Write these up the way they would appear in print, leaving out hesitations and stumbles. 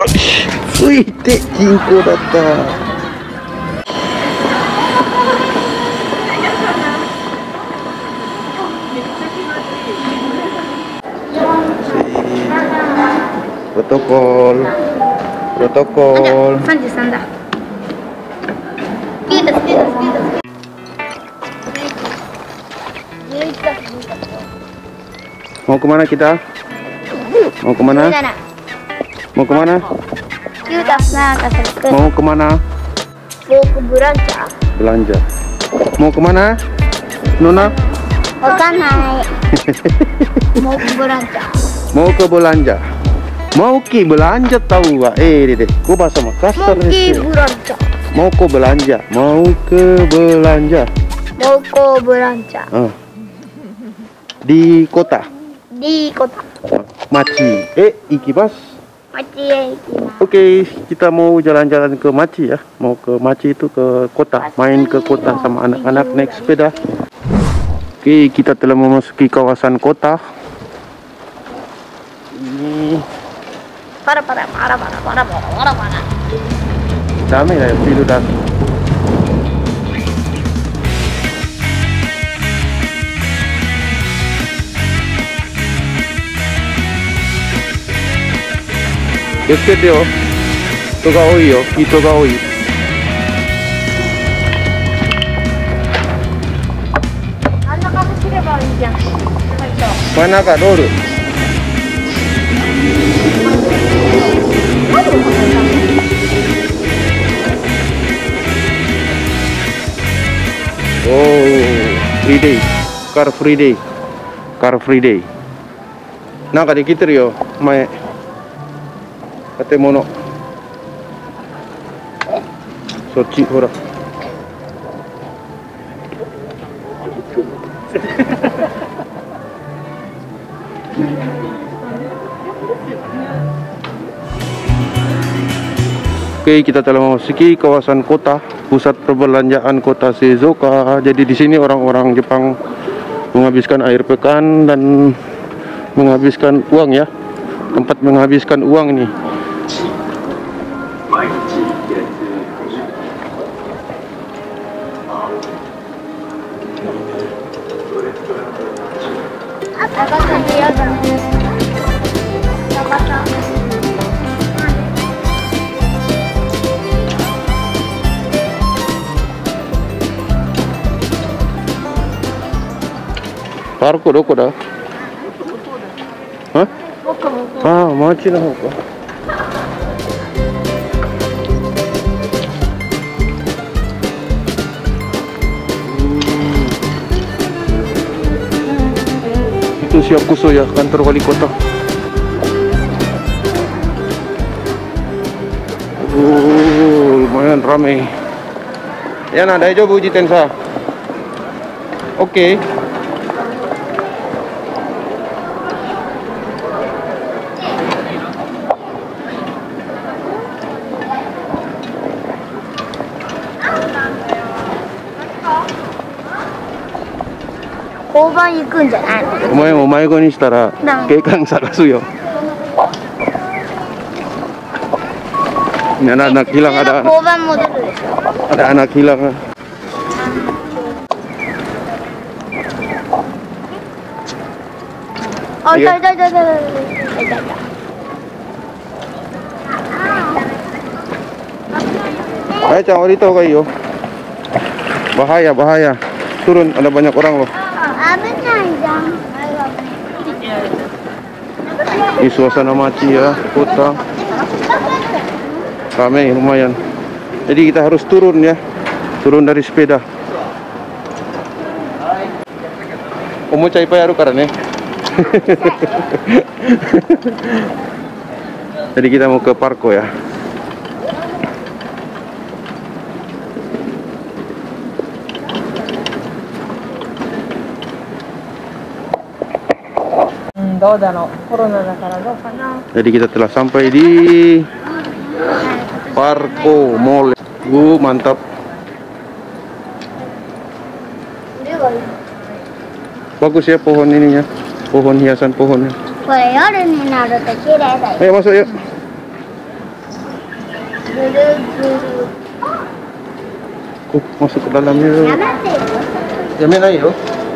ついて銀行だった。protokol protokol 33だ。 Mau kemana kita? Mau kemana? Mau kemana? Mau kemana? Mau ke belanja. Belanja. Mau kemana? Nona? Wakanai. Mau ke belanja. Mau ke belanja. Mau ke belanja tahu gak? Dede, gua bahasa Makassar nih. Mau ke belanja. Mau ke belanja. Mau ke belanja. Di kota. Di kota. Machi. Ikimasu. Machi. Oke, kita mau jalan-jalan ke Machi ya. Mau ke Machi itu ke kota. Main ke kota sama anak-anak naik sepeda. Oke, kita telah memasuki kawasan kota. Ini. Para. Dami ya, pilu dah. Quédate yo. Ritoが多いよ。人が多い。 真ん中走ればいいじゃん。 真ん中ロール。おお、フリーデイ。カーフリーデイ。カーフリーデイ。なんかできてるよ。前。建物。そっちほら。Oke, kita telah memasuki kawasan kota, pusat perbelanjaan kota Shizuoka. Jadi di sini orang-orang Jepang menghabiskan akhir pekan dan menghabiskan uang ya. Tempat menghabiskan uang ini. Parko どこだ？あ？ああ、町の方か。Itu siap kuso ya, kantor wali kota. Lumayan ramai. Ya, nah, daijoubu jitensa. Oke. O前も迷子にしたら警官探すよ。Ini anak hilang, ada anak hilang. Oh, iya. Ayo, jangan di tau kayo. Bahaya, bahaya. Turun, ada banyak orang loh. Ini suasana Machi ya, kota. Ramai lumayan. Jadi kita harus turun ya. Turun dari sepeda. Omo-chan ippai aru kara ne. Jadi kita mau ke Parko ya. Jadi kita telah sampai di Parko Mall. Mantap. Bagus ya pohon ininya. Pohon hiasan pohonnya. Ayo masuk yuk. ぐるぐる。 Masuk ke dalam yuk. やめてよ。 Jamin ayo.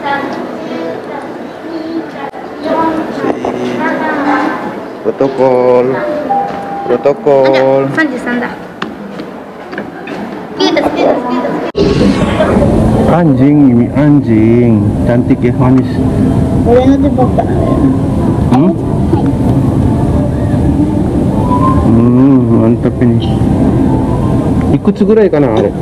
Protokol. Protokol. 33だ。スピードスピードスピードスピード。 Anjing, Mimi, anjing. Cantik ya, manis. 俺の手ばっかなんだよ。 Mantap ini. Ikut segurai kan Arek?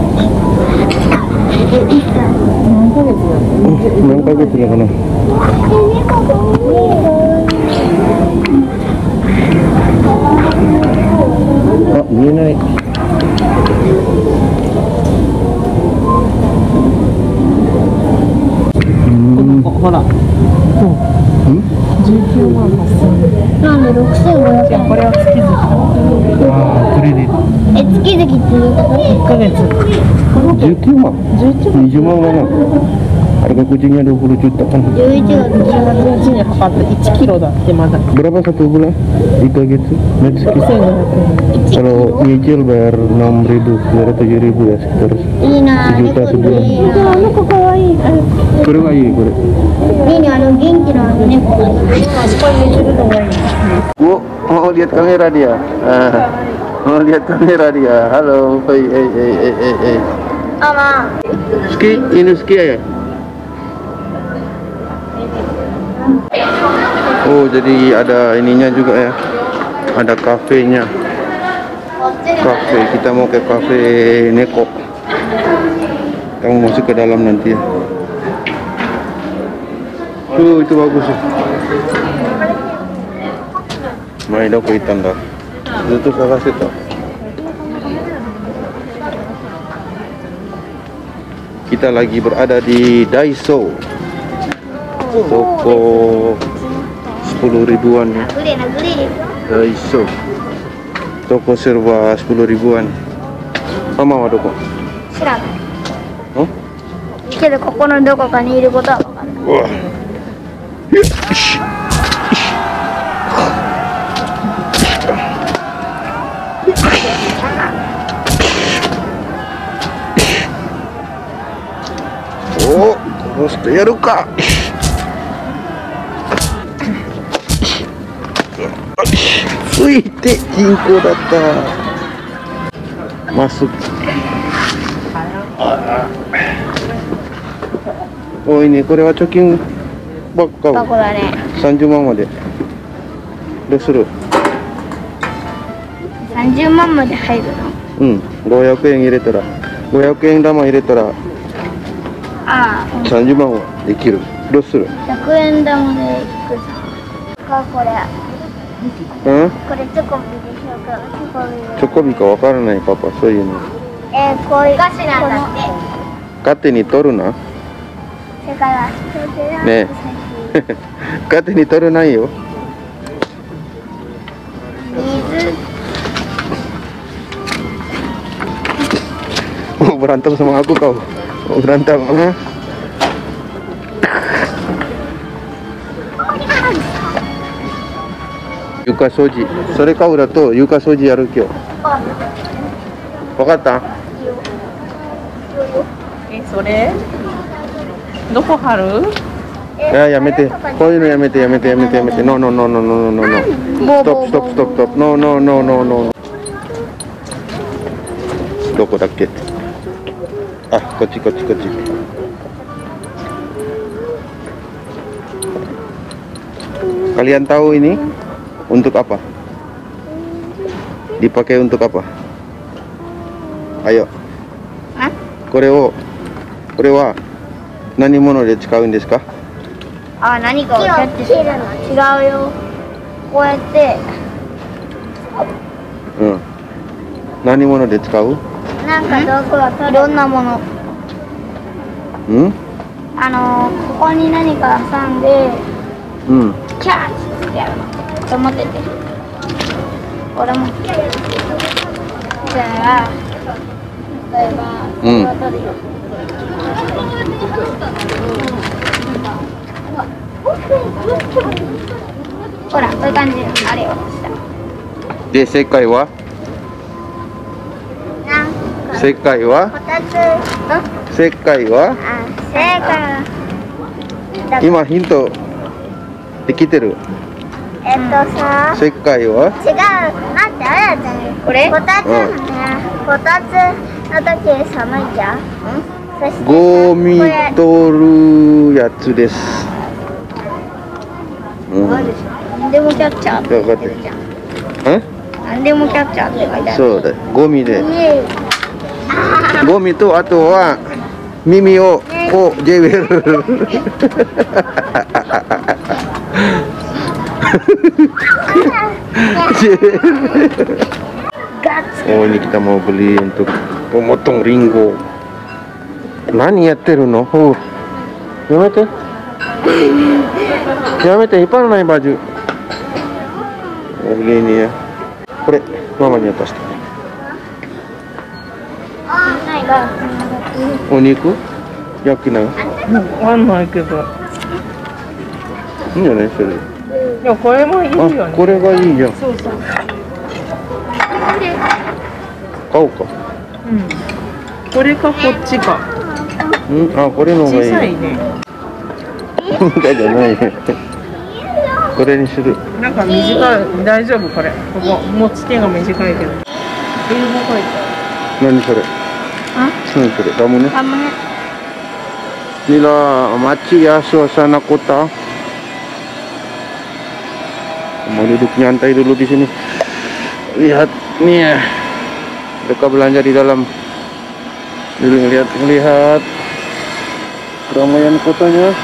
何ヶ月だかな。あ、見えない。 ほら。19万8000円。 なんで6500円。 これは月々。 ああ、クレディット。 月々っていうこと 1ヶ月。 19万? 20万mana? Harga kucingnya 20 juta kan? 11月10月。 1に測って1キロだってまだ。 Berapa satu bulan? 1 gitu? Net sekitar. 6500円。 Kalau nyicil bayar 6.000, bayar 7.000 ya sekitar いいなぁ。 1 juta sebulan. あの子かわいい。 これはいいこれ。 いいね、元気な猫がいい。 Bu, mau lihat kamera dia. Mau lihat kamera dia. Halo, hey. あ、まあ。 Ski, ini ski ya? Oh, jadi ada ininya juga ya. Ada kafenya. Kafe, kita mau ke kafe Neko. Kita mau masuk ke dalam nanti ya. Tuh, itu bagus ya. Main dong ke hitam dah. Itu salah satu. Kita lagi berada di Daiso. Toko 10 ribuan ya. グレーなグレー。 Daiso. Toko serba 10 ribuan. Mama wa doko? 知らない。 Oh? けどここのどこかにいることは分かんない。 Wah. Oh, terus ya ruka. Wih, jinko datang. Masuk. Oh ini, これは貯金ばっかバカだね。 30万までどうする 30万まで入るの。 うん、500円入れたら500円玉入れたらああ、 30万はできるどうする 100円玉でいくさ。これ。 うんこれチョコビでしょうか。チョコビで。 チョコビかわからないパパそういうのこういう菓子なんだって。 勝手に取るなだからねえ勝手に取るないよ水。 mau berantem sama aku kau mau berantem ha? Yuka soji それ買うだと床掃除やる今日分かったそれどこ貼るやめてこういうのやめてノーノーストップノーどこだっけあ、こっちKalian tahu ini untuk apa? Dipakai untuk apa? Ayo. Hah? これは何物で使うんですか？ あ、何かをキャッチするの。違うよ。こうやって。 うん。何物で使う？ なんか道具はいろんなもの。 うん？ ここに何か挟んで、 うん。 キャッチってやるの。と思ってて。これも。じゃあ、例えば、これを取るよ。ほら、こういう感じであれよ。 で、正解は？ 正解はこたつ、 正解は正解。 今ヒントできてる。 さ、 正解は違う。待って、あれだったね。これこたつね。こたつの時寒いじゃん。そしてゴミこれ取るやつです。 なんでもキャッチャーって書いてるじゃん。なんでもキャッチャーって書いてある。 そうだ、ゴミで。 イエーイ。 ゴミとあとは耳をこうジェベル。Oh, ini kita mau beli untuk pemotong ringgo. Nani yatteru no? Yamete. Yamete, hipparanai baju. Oh, beli ini ya. Kore, mama ni atas. ないが。 お肉焼きなのわかんないけど。 いいんじゃないそれ。 いや、これもいいよね。 あ、これがいいじゃん。 そうそう。 買おうか。 うん。これかこっちか。 あ、これの方がいい。 小さいね。 じゃないね。これにする。 なんか短い、大丈夫これ。ここ持ち手が短いけど。英語書いてある。 何それ。何それ。kamu nih. Kamu nih. Inilah Maci ya, suasana kota. Mau duduk nyantai dulu di sini. Lihat nih ya. Mereka belanja di dalam. Dulu ngelihat keramaian kotanya.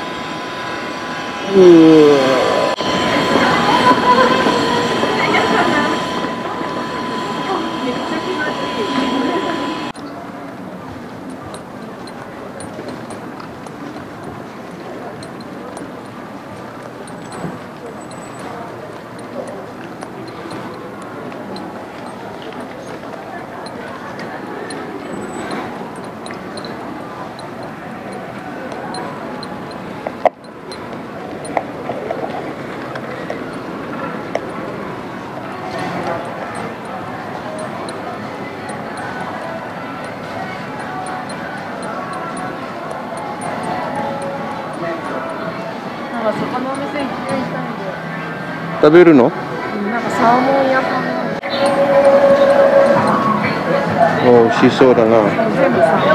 Taberu no? なんかサーモン屋さんなの。 美味しそうだな。 全部サー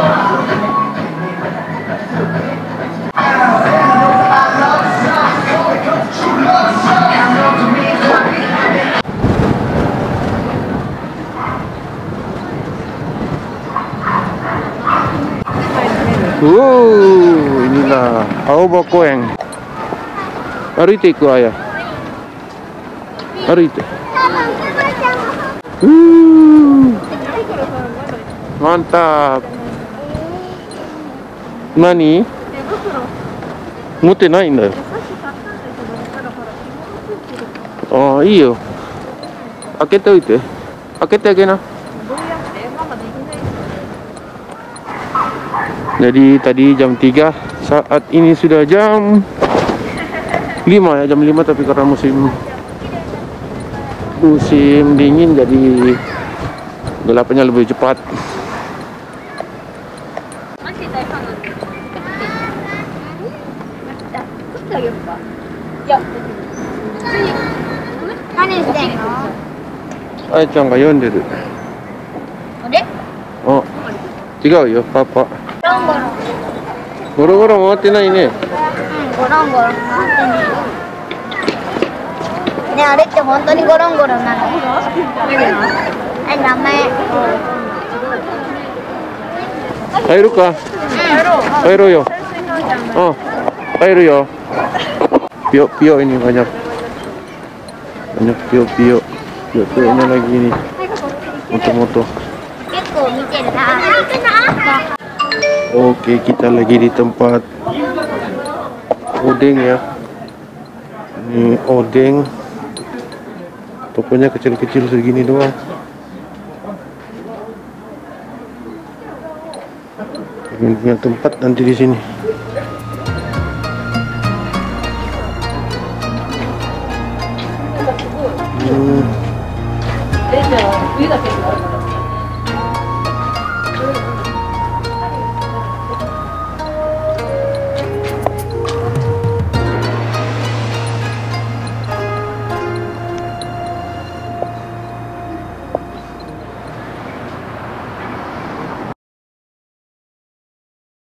inilah Aoba Koen. 歩いていくわや。歩いて。mantap。何？持ってないんだよ。ああ、いいよ。開けておいて。開けてあげな。Jadi tadi jam 3, saat ini sudah jam 5 ya, jam 5 tapi karena musim dingin jadi gelapnya lebih cepat. Ai-chanが読んでる。あ、違うよ、パパ。ゴロゴロ回ってないね。 ゴロンゴロン回ってない。ね、あれって本当にゴロンゴロンなの？名前。 入るか？入ろうよ。入るよ。Pio, pio ini banyak pio pio. Pio-pionya lagi ini. Moto-moto. Oke, kita lagi di tempat odeng ya. Ini odeng. Tokonya kecil-kecil segini doang. Ini punya tempat nanti di sini.